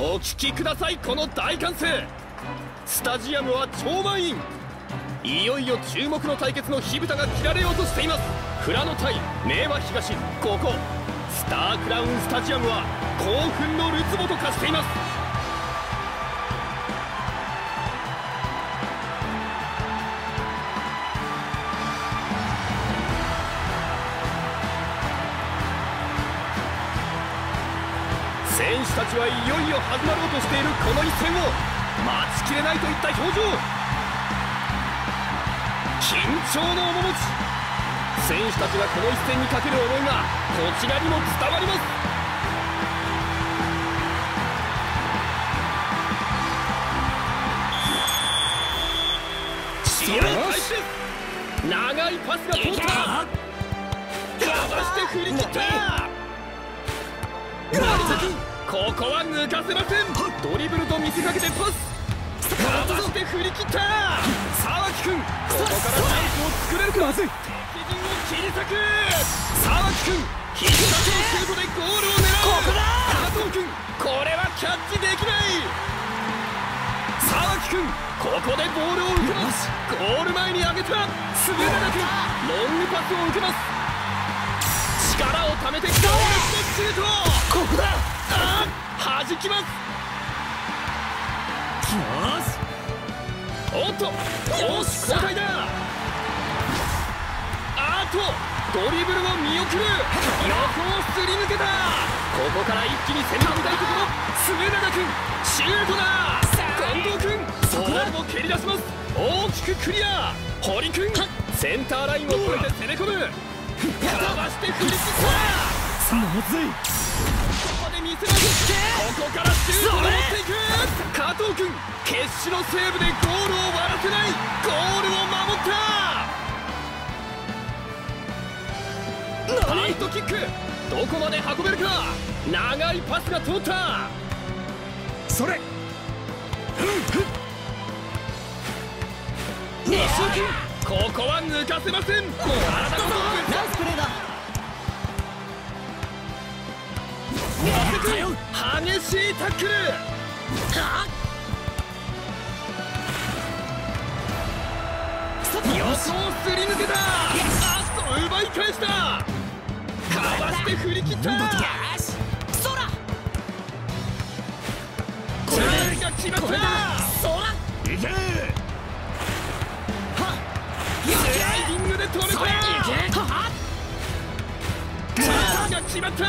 お聞きください、この大歓声。スタジアムは超満員。いよいよ注目の対決の火蓋が切られようとしています。富良野対明和東、ここスタークラウンスタジアムは興奮のるつぼと化しています。選手たちはいよいよ始まろうとしているこの一戦を待ちきれないといった表情。緊張の面持ち。選手たちがこの一戦にかける思いがこちらにも伝わります。試合開始です。長いパスが通った。かわして振り切った。ここは抜かせません。ドリブルと見せかけてパス。かわして振り切った。沢木君、ここからチャンスを作れるか。まずい。敵陣を切り裂く。沢木君、必殺のシュートでゴールを狙う。ここだ。加藤君、これはキャッチできない。沢木君、ここでボールを受けます。ゴール前に上げた。すぐれなくロングパスを受けます。力をためて強烈なシュート。ここだ。弾きます。おっと、攻守交代だ。ドリブルを見送る。横をすり抜けた。ここから一気に攻め込みたいところ。末永君、シュートだ。近藤君、ボールを蹴り出します。大きくクリア。堀君、センターラインを越えて攻め込む。かわして振り切った。まずい。ここで見せます。ここからシュートを持っていく。加藤君、決死のセーブでゴールを割らせない。ゴールを守った。ファイトキック、どこまで運べるか。長いパスが通った。それ。西尾君、ここは抜かせません。体ごとナイスプレーだ。激しいタックル。横をすり抜けた。奪い返した。かわして振り切った。そら。これが決まった。そら。いけ。スライディングで止めた。チャンスが決まった。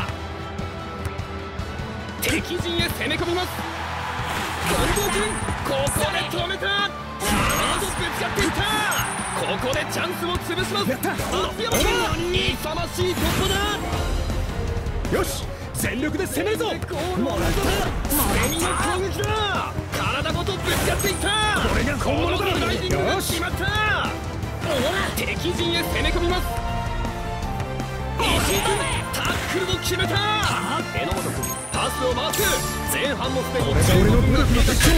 敵陣へ攻め込みます。近藤君、ここで止めた。サードぶつかっていった。ここでチャンスを潰します。松山君、勇ましい突破だ。よし、全力で攻めるぞ。もらった。攻めの攻撃だ。体ごとぶつかっていった。これが本物だ。スライディングが決まった。敵陣へ攻め込みます。石井君、タックルを決めた。榎本君、パスを回す。前半もすでに15分が経過した。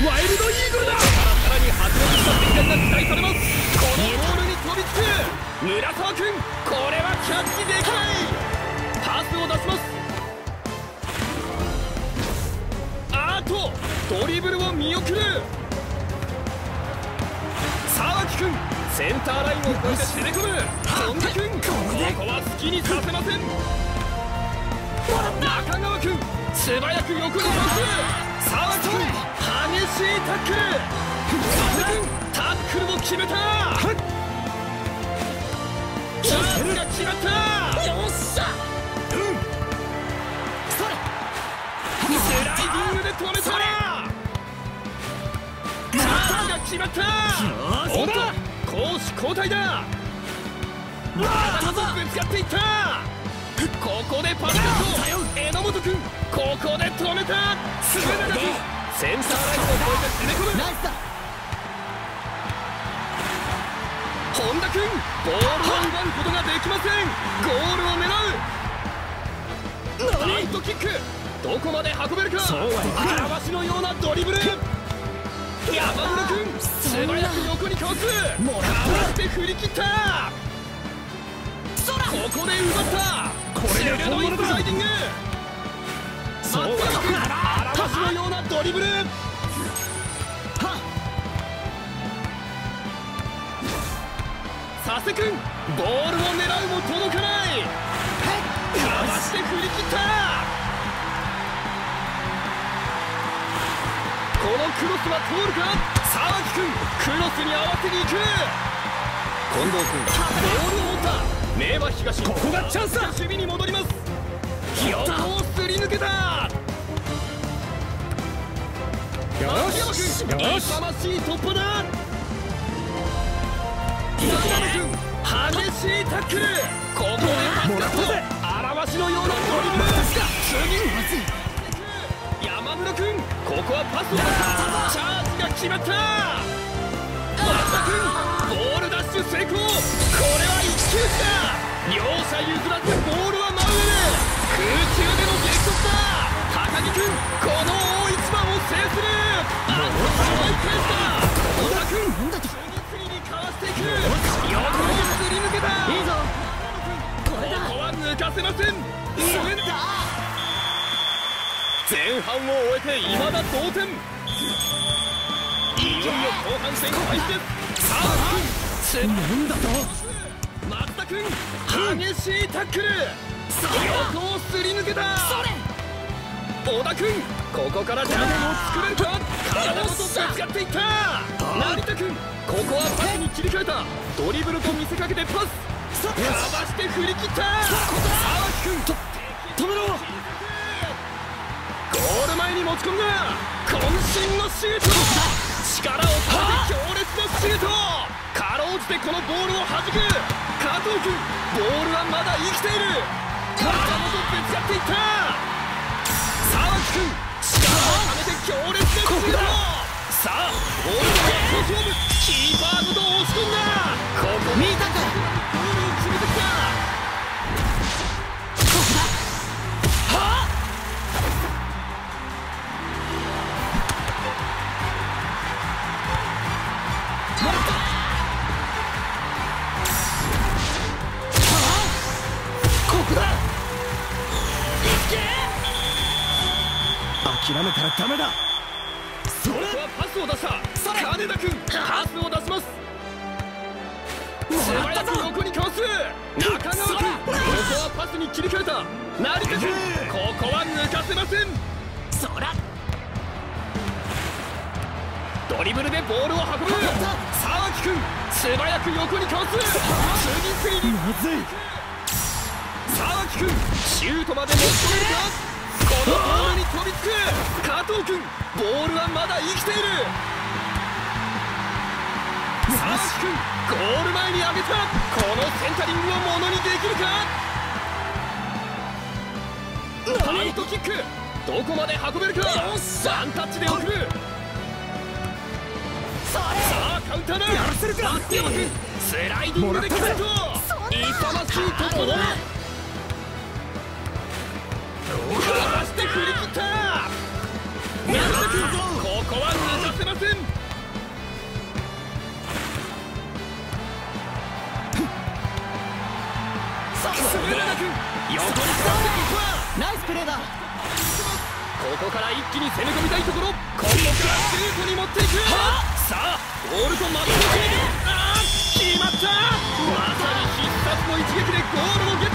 ワイルドイーグルだ。ここからさらに白熱した展開が期待されます。このボールに飛びつく村沢君、これはキャッチできない。パスを出します。ドリブルを見送る。沢木君、センターラインを越えて攻め込む。本田君、ここは好きにさせません。中川君、素早く横にパス。沢木君、激しいタックル。佐々君、タックルを決めた。チャンスが決まった。よっしゃ。スライディングで止めた。チャンスが決まった。おっと、攻守交代だ。体とぶつかっていった。ここでパスカット。榎本君、ここで止めた。すぐなくセンターラインを越えて攻め込む。ナイスだ。本田君、ボールを奪うことができません。ゴールを狙う。ライトキック、どこまで運べるか。荒鷲のようなドリブル。山村君、素早く横にかわす。かわして振り切った。ここで奪った。鋭いスライディング。松山君、荒嵐のようなドリブル。佐世君、ボールを狙うも届かない。かわして振り切った。このクロスは通るか。沢木君、クロスに合わせに行く。近藤君、ボールを持った。明和東、ここがチャンスだ。守備に戻ります。横をすり抜けた。秋山君、勇ましい突破だ。激しいタックル。ここでパスカット。荒鷲のようなドリブル。次、山村君、ここはパスを出した。チャージが決まった。松田君、ボールダッシュ成功。これは一騎打ちだ。両者譲らずボールは真上で空中での激突だ。高木君、この大一番を制する。あっとすごいペースだ。小田君、横をすり抜けた。いいぞ、これだ。ここは抜かせません。前半を終えて未だ同点。いよいよ後半戦開始です。さあ君、なんだと。松田君、激しいタックル。横をすり抜けた。小田君、ここからチャンスを作れるか。体ごとぶつかっていった。成田君、ここはパスに切り替えた。ドリブルと見せかけてパス。かわして振り切った。沢木君、止めろ。ゴール前に持ち込んだ。渾身のシュート。力を込めて強烈なシュート。かろうじてこのボールを弾く。加藤君、ボールはまだ生きている。体ごとぶつかっていった。沢木君、力をためて強烈なシュート。さあ、ボールの勝負。キーパーごと押し込んだ。ここ見たか。ゴールを決めてきた。ここだ。はあ。もっと。はあ。ここだ。いけ。諦めたらダメだ。ここはパスを出した。金田君、パスを出します。素早く横にかわす。中川君、ここはパスに切り替えた。成田君、ここは抜かせません。そらドリブルでボールを運ぶ。沢木君、素早く横にかわす。次々にまずい。沢木君、シュートまで持ち込めるか。このボールに飛びつく。加藤君、ボールはまだ生きている。沢木君、ゴール前に上げた。このセンタリングをものにできるか。ファイトキック、どこまで運べるか。ワンタッチで送る。さあカウンターだ。松山君、スライディングで決めると。勇ましい突破だ。かわして振り切った。成田君、ここは抜かせません。滑らなく横にかわしていくわ。ナイスプレーだ。ここから一気に攻め込みたいところ。今度からシュートに持っていく。さあボールとまとめて決まった。まさに必殺の一撃でゴールをゲット。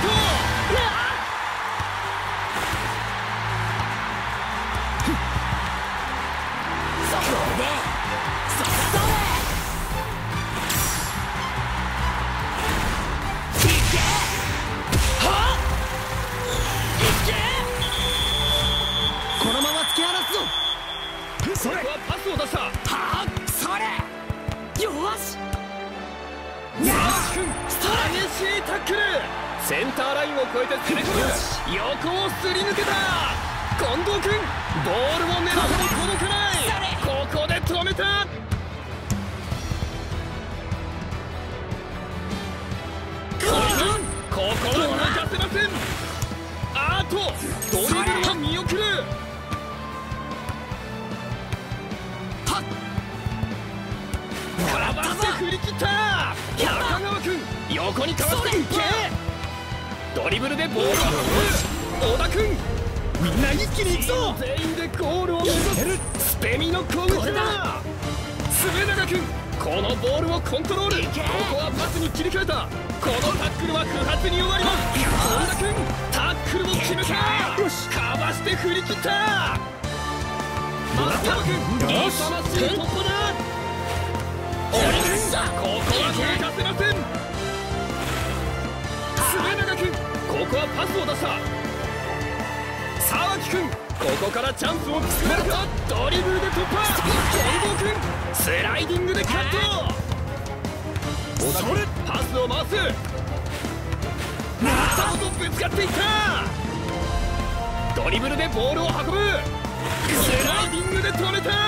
このまま突き放すぞ。それはパスを出した。はあ、それ。よし。激しいタックル。センターラインを越えて攻め込む。横をすり抜けた。近藤君、ボールを狙っても届かない。ここで止めた。ここは抜かせません。あとドリブルを見送る。かわして振り切った。中川君、横にかわしていけ。ドリブルでボールを運ぶ。小田君、 みんな一気に行くぞ。全員でゴールを目指す。スペミの攻撃だ。末永君、このボールをコントロール。ここはパスに切り替えた。このタックルは不発に終わります。本田君、タックルを決めた。よし、かわして振り切った。松山君、勇ましい突破だ。ここは抜かせません。末永君、ここはパスを出した。沢木君、ここからチャンスを作れるか。ドリブルで突破。近藤君、スライディングでカット。小田君、パスを回す。中野とぶつかっていった。ドリブルでボールを運ぶ。スライディングで止めた。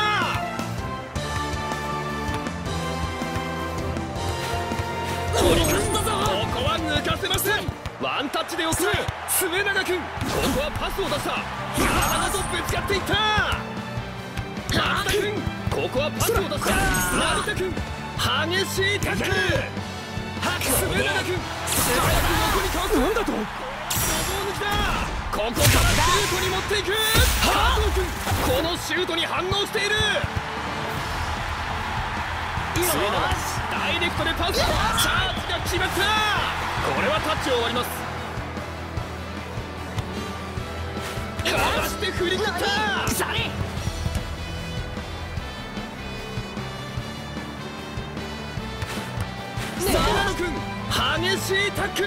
ここは抜かせません。ワンタッチで送る。末永君、ここはパスを出した。山田とぶつかっていった。松田君、ここはパスを出した。成田君、激しいタックル。末永君、早く横にかわす。なんだと。ここからシュートに持っていく。加藤君、このシュートに反応している。末永、ダイレクトでパス。チャージが決まった。これはタッチを終わります。かわして振り切った。長野君、激しいタックル。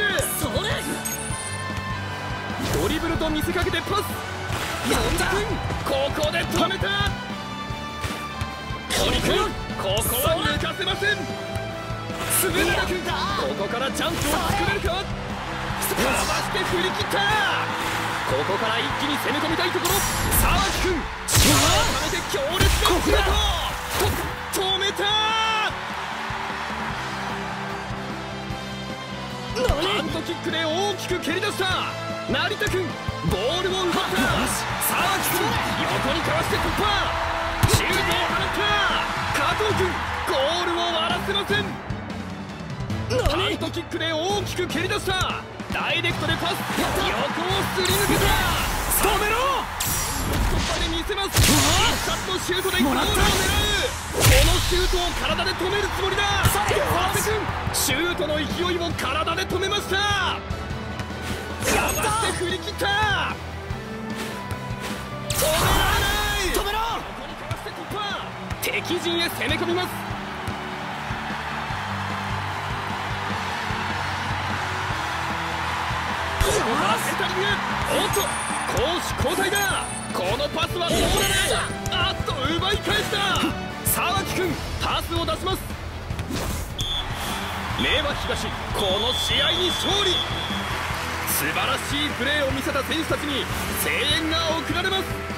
ドリブルと見せかけてパス。本田君、ここで止めた。堀君、ここは抜かせません。末永君、ここからチャンスを作れるか。かわして振り切った。ここから一気に攻め込みたいところ。沢木君、力をためて強烈なシュート。止めた。ハンドキックで大きく蹴り出した。成田君、ボールを奪った。沢木君、横にかわして突破。シュートを放った。加藤君、ゴールを割らせません。ハンドキックで大きく蹴り出した。ダイレクトでパス。横をすり抜けた。止めろ。突破で見せます。必殺のシュートでゴールを狙う。このシュートを体で止めるつもりだ。阿部君、シュートの勢いを体で止めました。かわして振り切った。止められない。止めろ。ここにかわして突破。敵陣へ攻め込みます。ここからセンタリング。おっと、攻守交代だ。このパスは通らない。あっと、奪い返した。沢木君、パスを出します。明和東、この試合に勝利。素晴らしいプレーを見せた選手たちに声援が送られます。